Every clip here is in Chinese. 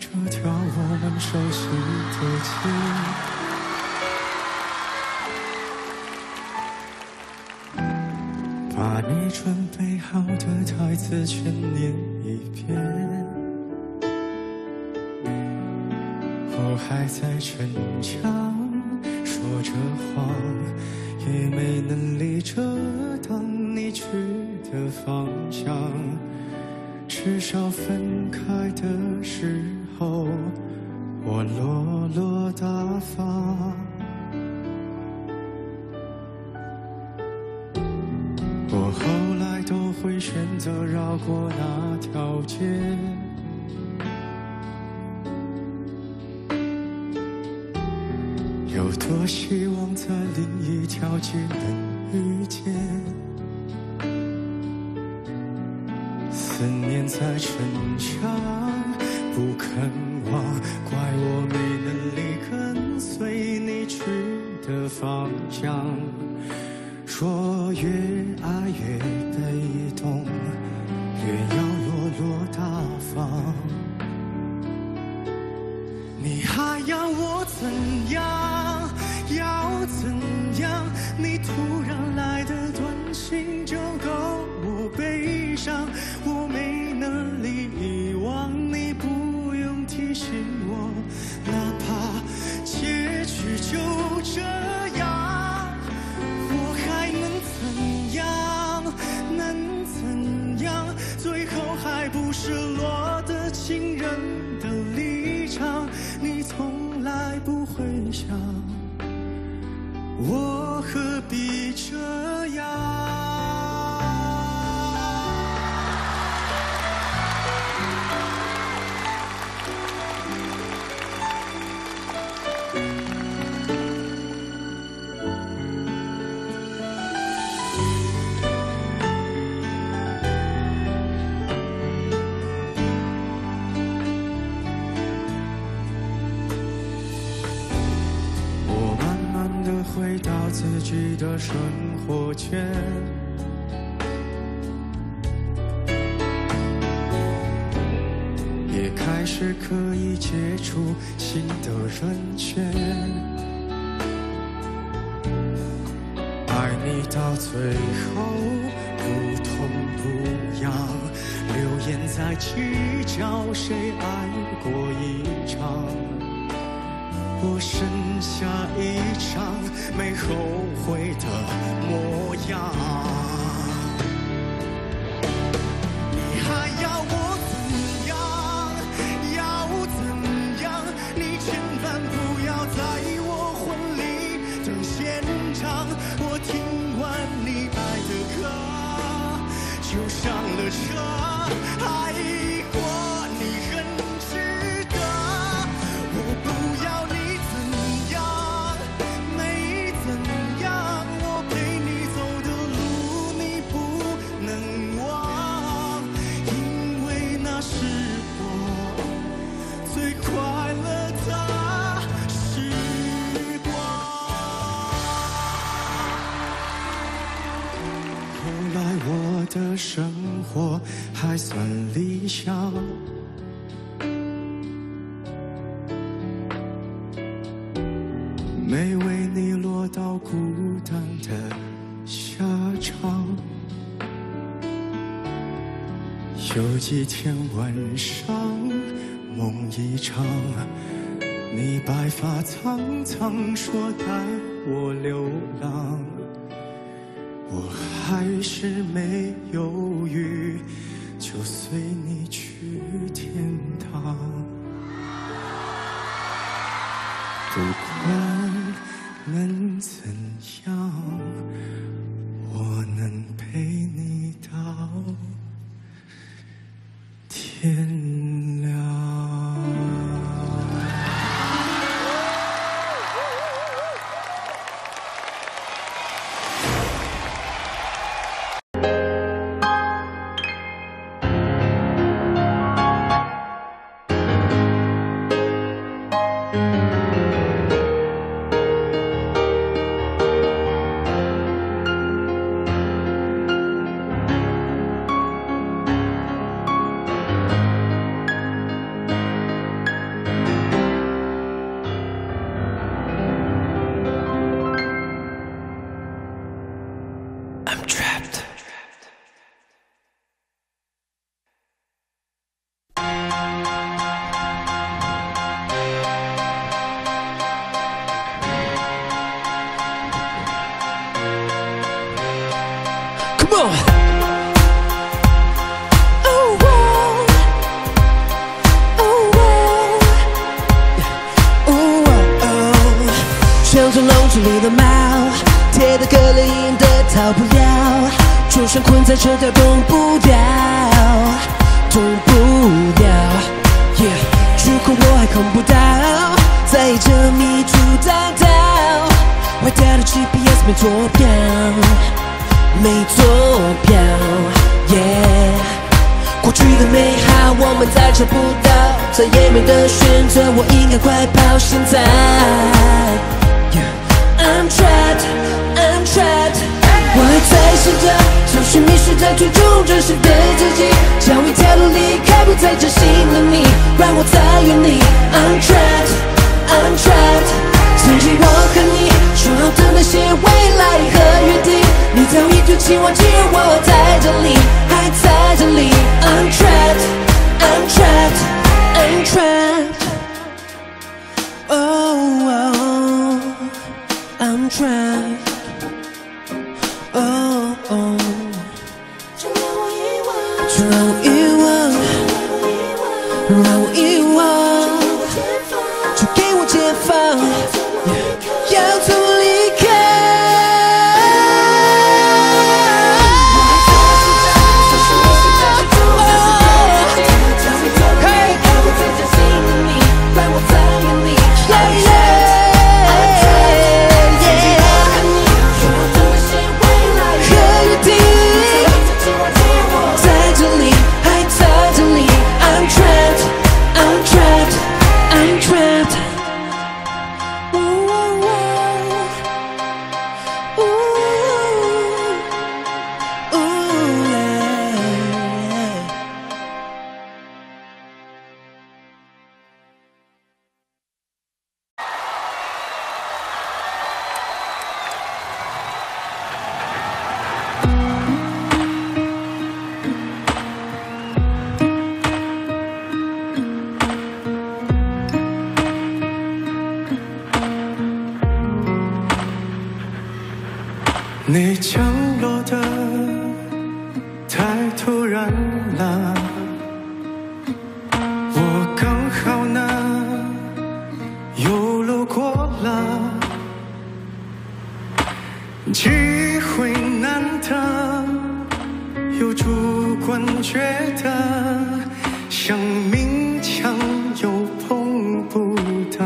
这条我们熟悉的街，把你准备好的台词全念一遍。我还在逞强，说着谎，也没能力遮挡你去的方向。至少分开的时候，我落落大方。我后来都会选择绕过那条街，有多希望在另一条街能遇见。思念在逞强，不肯忘，怪我没能力跟随你去的方向。说越爱越被动，越要落落大方。你还要我怎样？要怎样？你突然来的短信就够我悲伤。我没能力遗忘你，不用提醒我，哪怕结局就这样，我还能怎样？能怎样？最后还不是落得情人的立场。你从来不会想，我何必这样？回到自己的生活圈，也开始可以接触新的人圈。爱你到最后不痛不痒，流言在计较谁爱过一场。我剩下一张没后悔的模样。你还要我怎样？要怎样？你千万不要在我婚礼等现场。我听完你爱的歌，就上了车，爱过你很值得。我不要你的生活还算理想，没为你落到孤单的下场。有几天晚上梦一场，你白发苍苍说带我流浪，我还是没犹豫，就随你去天堂。不管能怎样，我能陪你到天亮。 逃不了，就算困在这条动不掉，动不了。如果我还看不到，在这迷途大道，坏掉的 GPS 没坐标，没坐标。过去的美好我们再找不到，再也没得选择，我应该快跑。现在 I'm trapped, I'm trapped， 我还在试着找寻迷失在途中真实的自己，找一条路离开不再真心的你，让我在原地 I'm trapped, I'm trapped， 曾经我和你说好的那些未来和约定，你早已丢弃忘记，而我在这里，还在这里 I'm trapped, I'm trapped, I'm trapped， oh, I'm trapped， oh, 就让我遗忘，就让我遗忘，让我遗忘，就给我解放，要怎么离开？ 你降落的太突然了，我刚好呢又路过了，机会难得，又主观觉得像勉强又碰不得，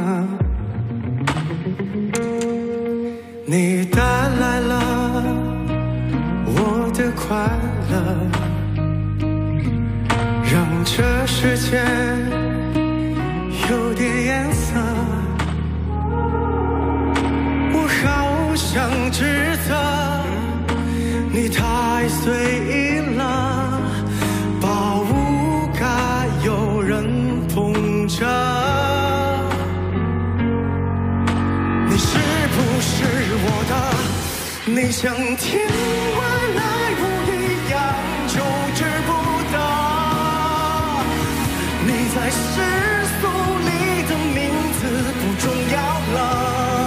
你带来了我的快乐，让这世界有点颜色，我好想指责你太随意了，把物该有人捧着，你是不是我的，你像天外来物一样就知不得，你在世俗里的名字不重要了，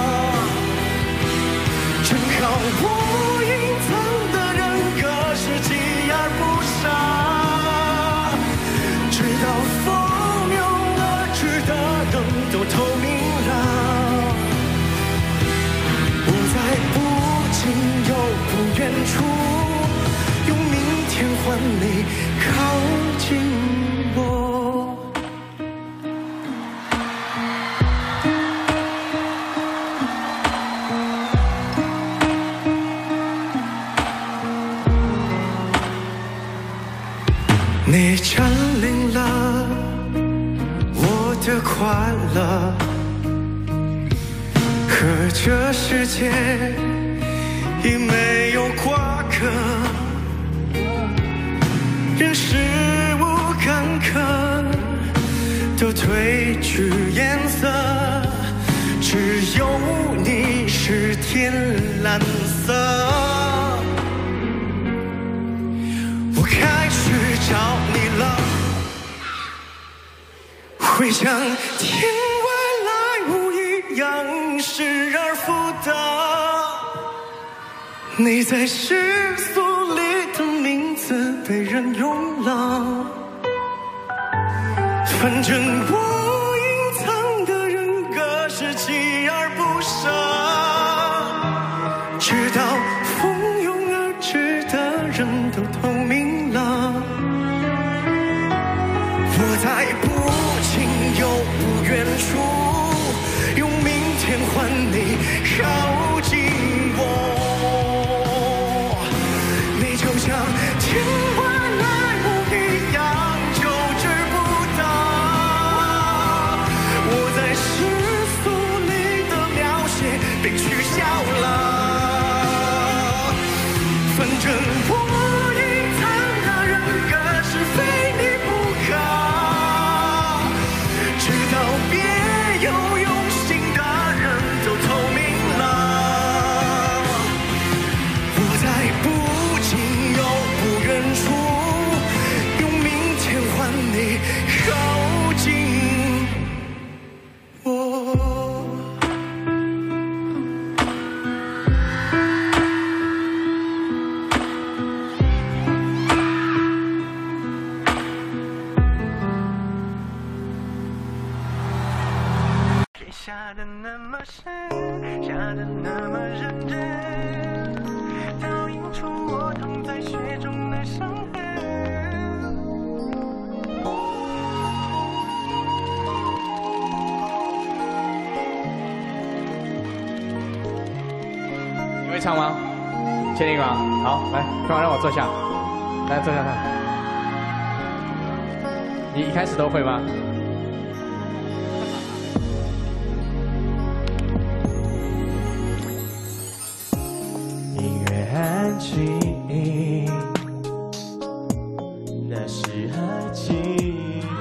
正好我隐藏的人格是锲而不舍，直到风涌而至的人都透明了，我在不近又不远处，用明天换你靠近我。你占领了我的快乐，和这世界已没有瓜葛，人事物坎坷都褪去颜色，只有你是天蓝色，我开始找你了，会像天外来物一样失而复得，你在世俗里的名字被人用了，反正我隐藏的人格是锲而不舍，直到蜂拥而下的那么深，下的那么认真，倒映出我躺在雪中的伤痕。 你会唱吗？确定吗？好，来，快让我坐下，来坐下看。你一开始都会吗？ 音乐安静，那是爱情，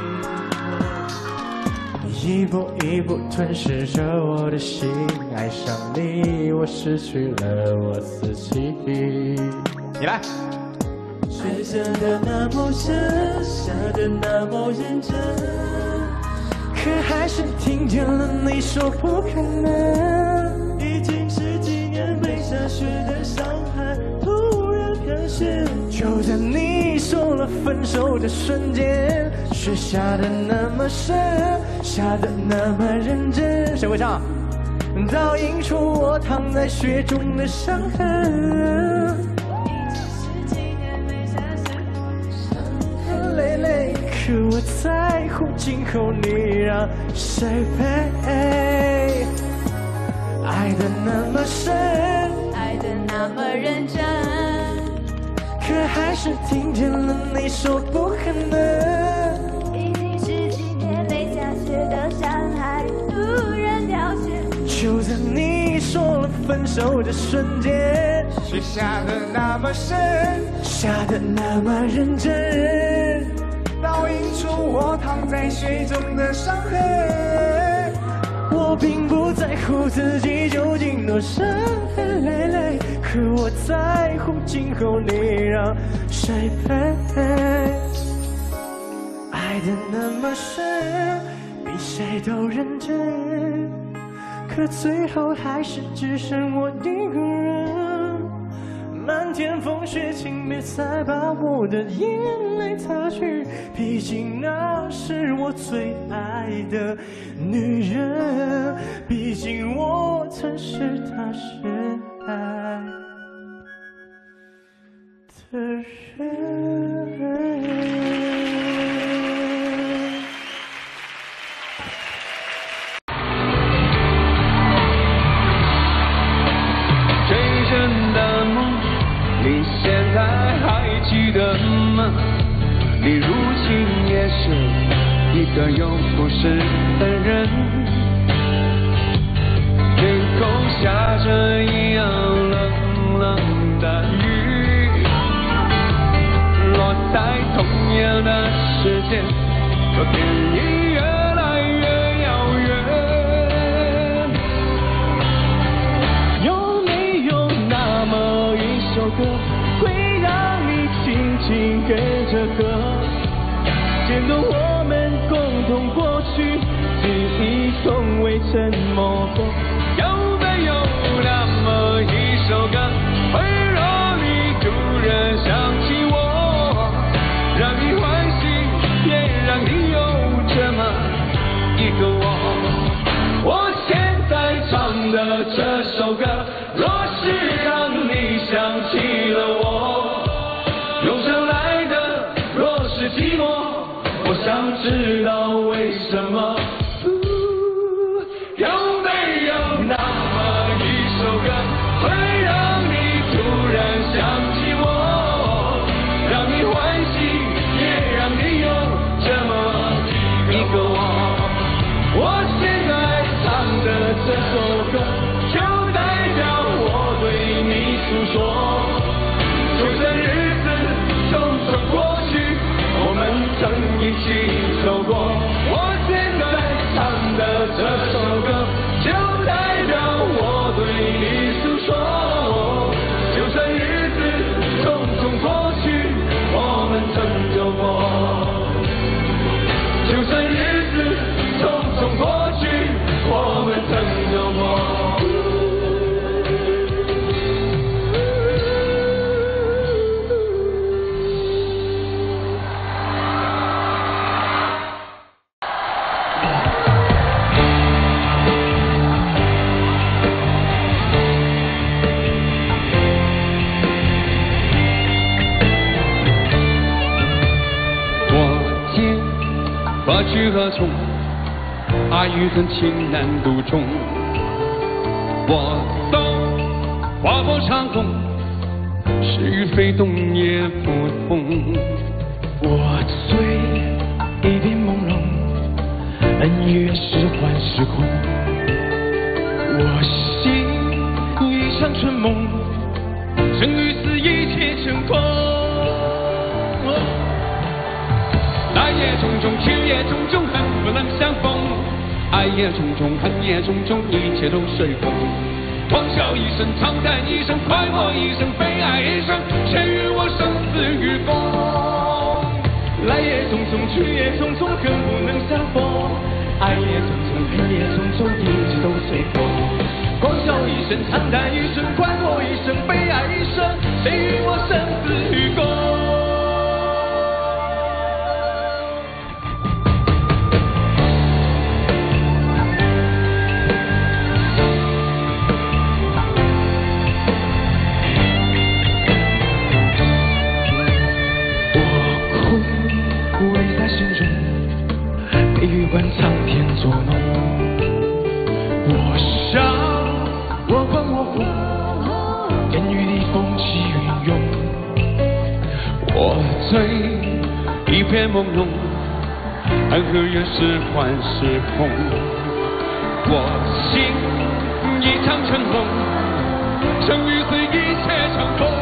一步一步吞噬着我的心，爱上你，我失去了我自己。 你来。 水下的那么深，下的那么认真，可还是听见了你说不可能。已经十几年没下雪的上海，突然飘雪。就在你说了分手的瞬间，雪下的那么深，下的那么认真。 谁会唱？ 倒映出我躺在雪中的伤痕。可我在乎今后你让谁陪？爱的那么深， 爱的那么认真， 可还是听见了你说不可能。 已经十几年没下雪的上海，突然飘雪。 就在你说了分手的瞬间， 雪下的那么深， 下的那么认真， 倒映出我躺在雪中的伤痕。 我并不在乎自己究竟多伤痕累累，可我在乎今后你让谁陪？爱的那么深，比谁都认真，可最后还是只剩我一个人。漫天风雪，请别再把我的眼泪擦去，毕竟那是我最爱的女人，毕竟我曾是她深爱的人。 追真的梦，你现在还记得吗？你如今也是一个有故事的人。天空下着一样冷冷的雨，落在同样的时间，可天已越来越遥远。有没有那么一首歌，会让你轻轻跟着和，牵动我们共同过去，记忆从未沉默过。有没有那么一首歌，会让你突然想起我，让你欢喜，也让你有这么一个我。我现在唱的这首歌，若是让你想起了我，涌上来的若是寂寞，我想知道为什么。有没有那么一首歌，会让你突然想起我，让你欢喜，也让你有这么一个我。我现在唱的这首歌，就代表我对你诉说。就算日子匆匆过去，我们曾一起走过。我现在去何从？爱与恨，情难独钟。我懂，划破长空，是与非，动也不同。 我醉，一片朦胧，恩怨是幻是空。我醒，一场春梦，生与死，一切成空。来也匆匆，去也匆匆，恨不能相逢。爱也匆匆，恨也匆匆，一切都随风。狂笑一声，长叹一声，快活一生，悲哀一生，谁与我生死与共？来也匆匆，去也匆匆，恨不能相逢。爱也匆匆，恨也匆匆，一切都随风。狂笑一声，长叹一声，快活一生，悲哀一生，谁与我生死与共？观苍天作弄，我笑，我狂我疯，烟雨里风起云涌。我醉，一片朦胧，安和也是幻是空。我醒，一场春梦，生与死，一切成空。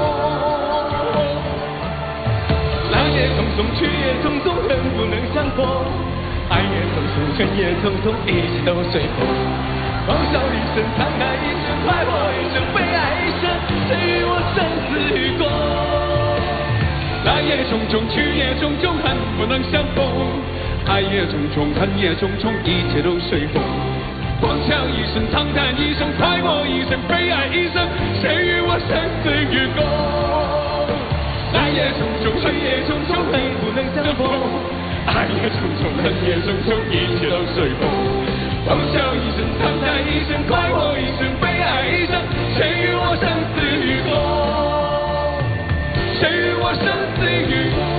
来也匆匆，去也匆匆，恨不能相逢。爱也匆匆，恨也匆匆，一切都随风。狂笑一声，长叹一声，快活一生，悲哀一生，谁与我生死与共？来也匆匆，去也匆匆，恨不能相逢。爱也匆匆，恨也匆匆，一切都随风。狂笑一声，长叹一声，快活一生，悲哀一生，谁与我生死与共？来也匆匆，去也匆匆，恨不能相逢。爱也匆匆，恨也匆匆，一切都随风。狂笑一声，长叹一声，快活一生，悲哀一生，谁与我生死与共？谁与我生死与共？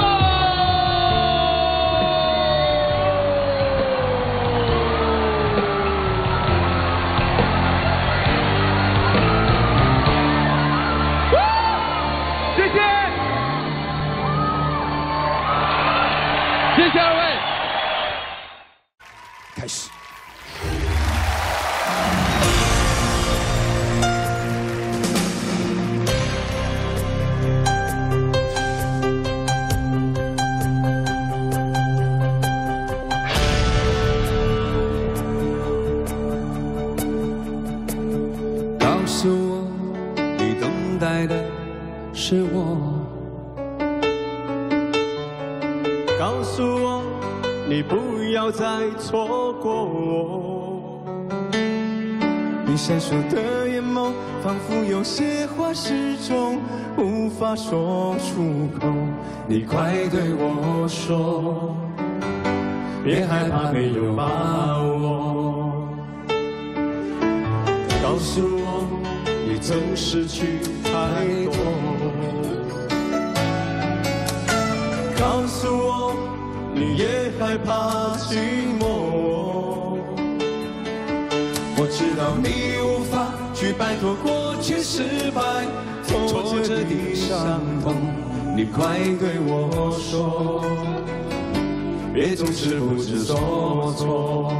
谢谢。谢谢二位。 开始。 告诉我，你等待的是我。 告诉我，你不要再错过我。你闪烁的眼眸，仿佛有些话始终无法说出口。你快对我说，别害怕没有把握。告诉我，你曾失去太多。告诉我，你也害怕寂寞。我知道你无法去摆脱过去失败挫折的伤痛，你快对我说，别总是不知所措。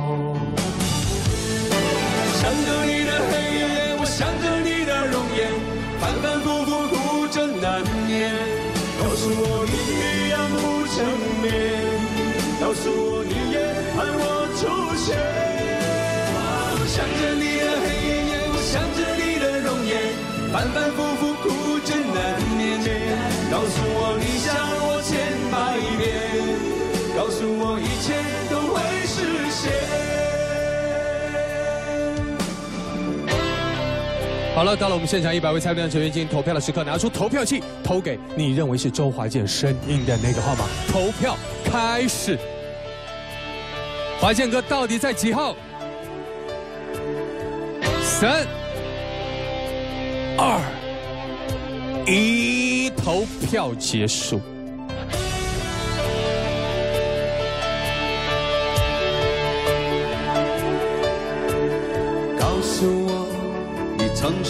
想着你的黑夜，我想着你的容颜，反反复复哭着难眠。告诉我你一样不成眠，告诉我你也盼我出现。想着你的黑夜，我想着你的容颜，反反复复哭着难眠。告诉我你想我10000遍，告诉我一切都会实现。 好了，到了我们现场100位参赛成员进行投票的时刻，拿出投票器，投给你认为是周华健声音的那个号码。投票开始，华健哥到底在几号？3、2、1，投票结束。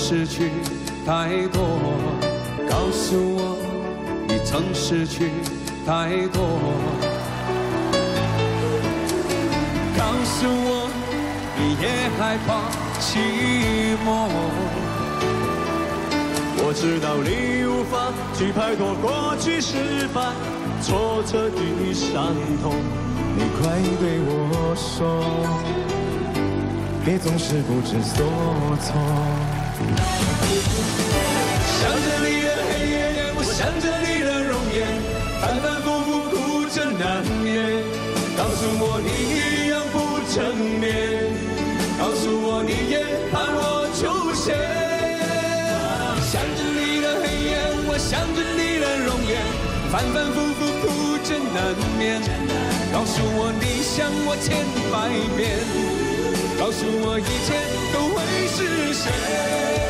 失去太多，告诉我你曾失去太多，告诉我你也害怕寂寞。 我知道你无法去摆脱过去失败挫折的伤痛，你快对我说，别总是不知所措。想着你的黑夜，我想着你的容颜，反反复复哭着难眠。告诉我你一样不成眠，告诉我你也盼我出现。想着你的黑夜，我想着你的容颜，反反复复哭着难眠。告诉我你想我100000遍，告诉我一切都会实现。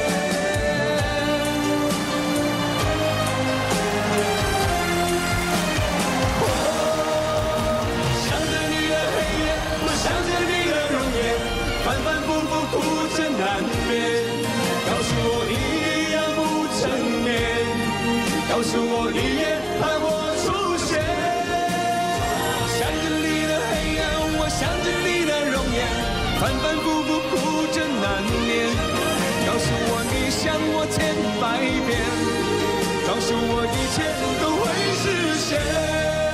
想着你的黑夜，我想着你的容颜，反反复复哭着难眠。告诉我你一样不成眠，告诉我你也盼我出现。想着你的黑夜，我想着你的容颜，反反复复哭着难眠。告诉我你想我100000遍，告诉我一切都会实现。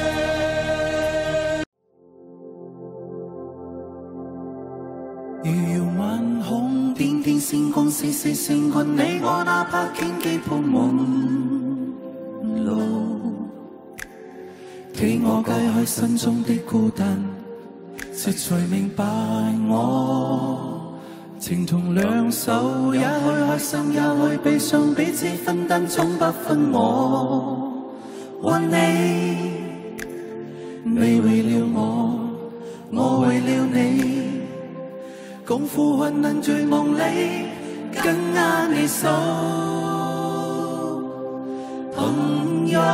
如遙晚空，點點星光四四成群，你我哪怕荊棘盤滿路，替我解開心中的孤單，說才明白我情同兩手，也許開心，也許悲傷，彼此分擔，總不分我和你。你為了我，我為了你。共赴患難醉夢裏，緊握你手，朋友。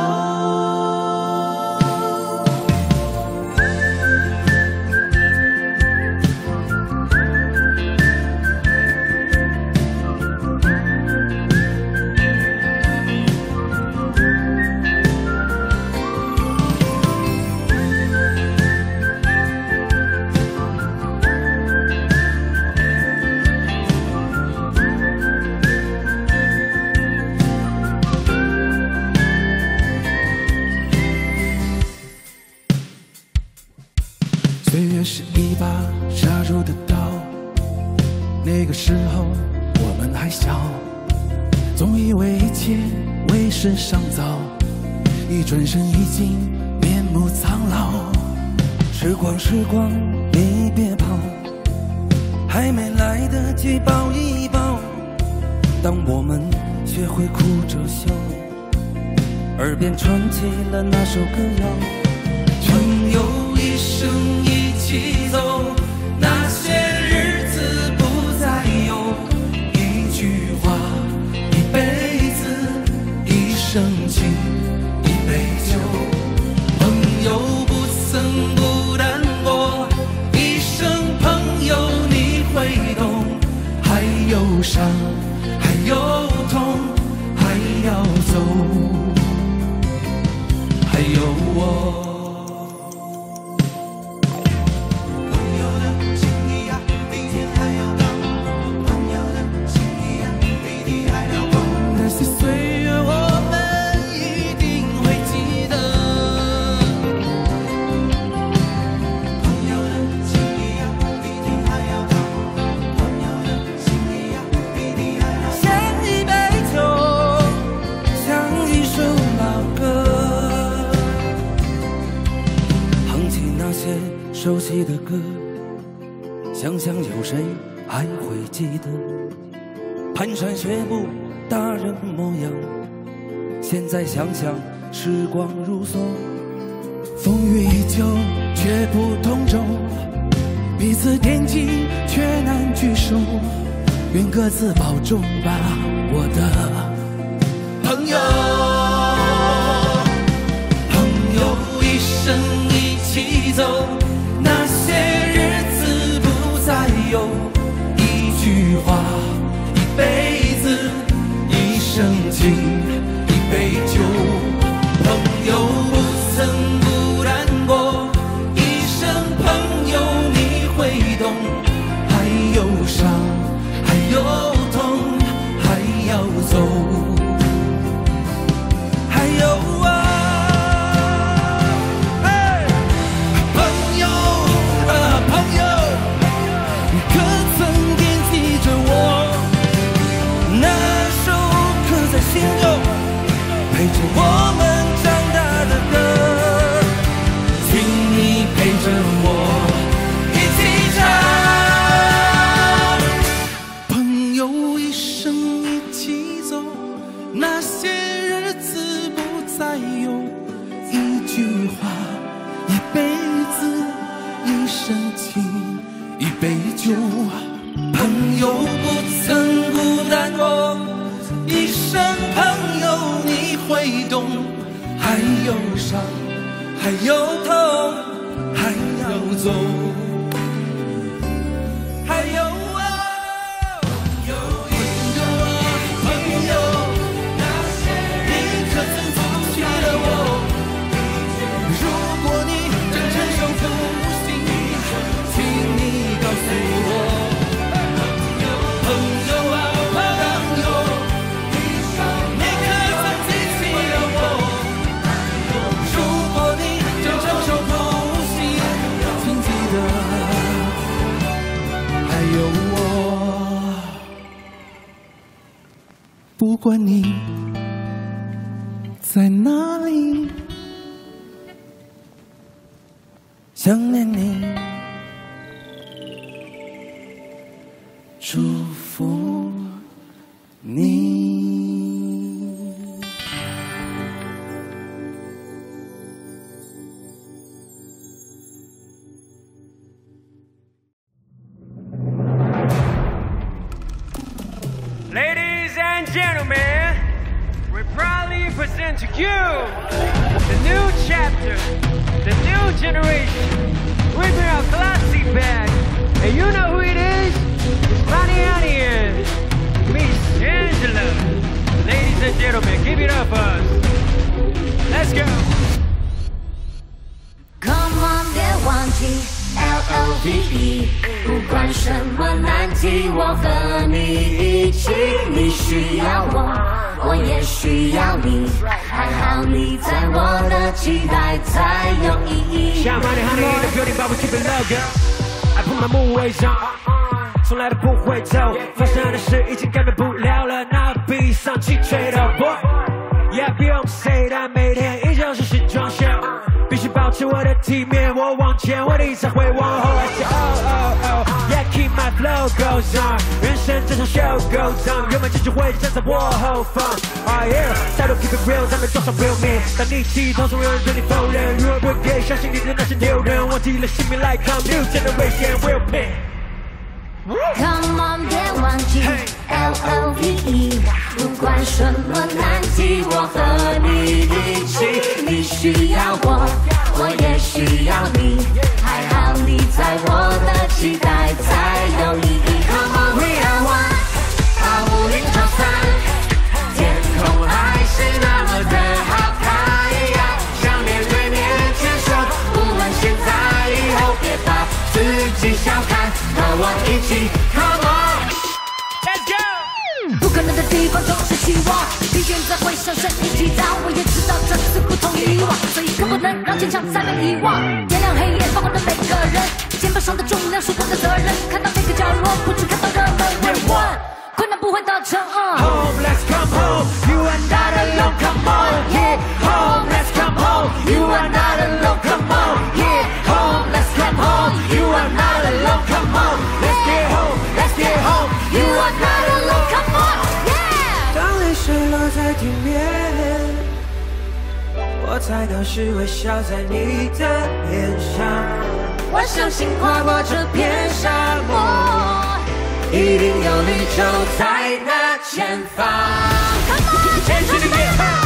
岁月是一把杀入的刀，那个时候我们还小，总以为一切为时尚早，一转身已经面目苍老。时光时光，你别跑，还没来得及抱一抱，当我们学会哭着笑，耳边传起了那首歌谣，朋友一生一起走，那些日子不再有，一句话，一辈子，一生情，一杯酒。朋友不曾孤单过，一生朋友你会懂，还有伤，还有痛，还要走，还有我。熟悉的歌，想想有谁还会记得？蹒跚学步大人模样，现在想想时光如梭，风雨依旧却不同舟，彼此惦记却难聚首，愿各自保重吧，我的朋友。朋友一生一起走，那些日子不再有，一句话，一辈子， 敬一杯酒。朋友不曾孤单过，一生朋友你会懂。还有伤，还有痛，还要走。还有朋友，朋友，你可曾惦记着我？那首刻在心中，陪着我们长大的歌，请你陪着我一起唱。朋友一生一起走，那些日子不再有。一句话，一辈子，一生情，一杯酒。朋友不曾孤单过，一生朋友你会懂。还有伤，还有痛，还要走。还有朋友，你可曾记得我？如果你正承受苦辛，请你告诉我。不管你在哪里，想念你，祝福你。 Ladies and gentlemen, we proudly present to you the new chapter, the new generation. We bring our classic back, and you know who it is? It's Bonnie Honey and Miss Angela. Ladies and gentlemen, give it up for us. Let's go. Come on， 别忘记 LOVE， 不管什么难题，我和你一起。你需要我，我也需要你，还好你在我的期待才有意义。 像 Money Honey in the building, but we keep it low, girl. I put my mood ways on， 从来都不会走，发生的事已经改变不了了，那比上气吹的 boy， 也不用 say， 但每天依旧是时装秀。必须保持我的体面，我往前，我的才会往后。I say oh yeah, keep my flow goes on， 人生这场秀 goes on， 原本继续会站在我后方。Oh yeah， 态度 keep it real， 咱们装上 real man。当你起头，总有人对你否认，如果不给相信你的那些丢人，忘记了姓名来 come new generation will pick。Come on， 别忘记 LOVE， 不管什么难题，我和你一起。你需要我，我也需要你，还好你在我的期待才有意义。Come on， we are one， 把武林超散，天空还是那么的好看。想面对面牵手，无论现在以后，别把自己小看。和我一起 ，Come on，Let's go。 不可能的地方总是希望，疲倦在会上升一击掌。我也知道这次不同于以往，所以更不能让坚强再被遗忘。点亮黑夜发光的每个人，肩膀上的重量是我的责任。看到每个角落，不只看到热门慰问，困难不会达成。 Home, let's come home. You are not alone. Come on, yeah. Home, let's come home. You are not alone. Come on, yeah. Home, let's come home. You are not alone. Come on, let's get home. Let's get home. You are not alone. Come on, yeah. 当泪水落在地面，我猜到是微笑在你的脸上。 我相信跨过这片沙漠，一定有绿洲在那前方。Come on， 前去的夜。